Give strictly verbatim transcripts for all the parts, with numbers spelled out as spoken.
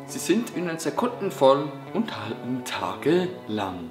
Sie sind in Sekunden voll und halten tagelang.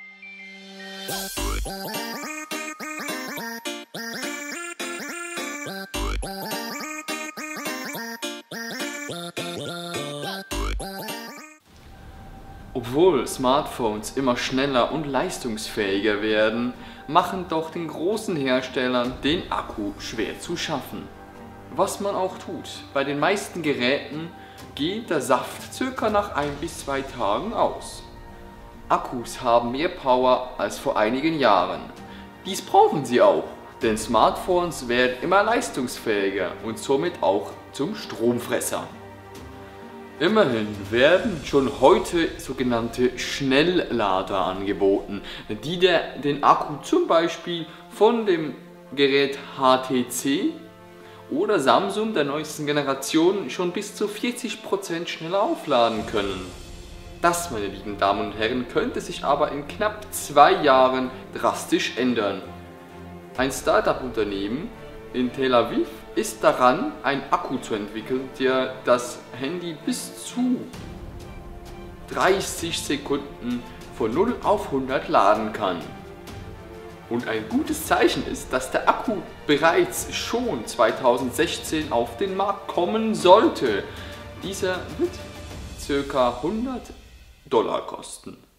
Obwohl Smartphones immer schneller und leistungsfähiger werden, machen doch den großen Herstellern den Akku schwer zu schaffen. Was man auch tut, bei den meisten Geräten geht der Saft circa nach ein bis zwei Tagen aus. Akkus haben mehr Power als vor einigen Jahren. Dies brauchen sie auch, denn Smartphones werden immer leistungsfähiger und somit auch zum Stromfresser. Immerhin werden schon heute sogenannte Schnelllader angeboten, die der, den Akku zum Beispiel von dem Gerät H T C oder Samsung der neuesten Generation schon bis zu vierzig Prozent schneller aufladen können. Das, meine lieben Damen und Herren, könnte sich aber in knapp zwei Jahren drastisch ändern. Ein Startup-Unternehmen in Tel Aviv ist daran, einen Akku zu entwickeln, der das Handy bis zu dreißig Sekunden von null auf hundert laden kann. Und ein gutes Zeichen ist, dass der Akku bereits schon zweitausendsechzehn auf den Markt kommen sollte. Dieser wird ca. hundert Dollar kosten.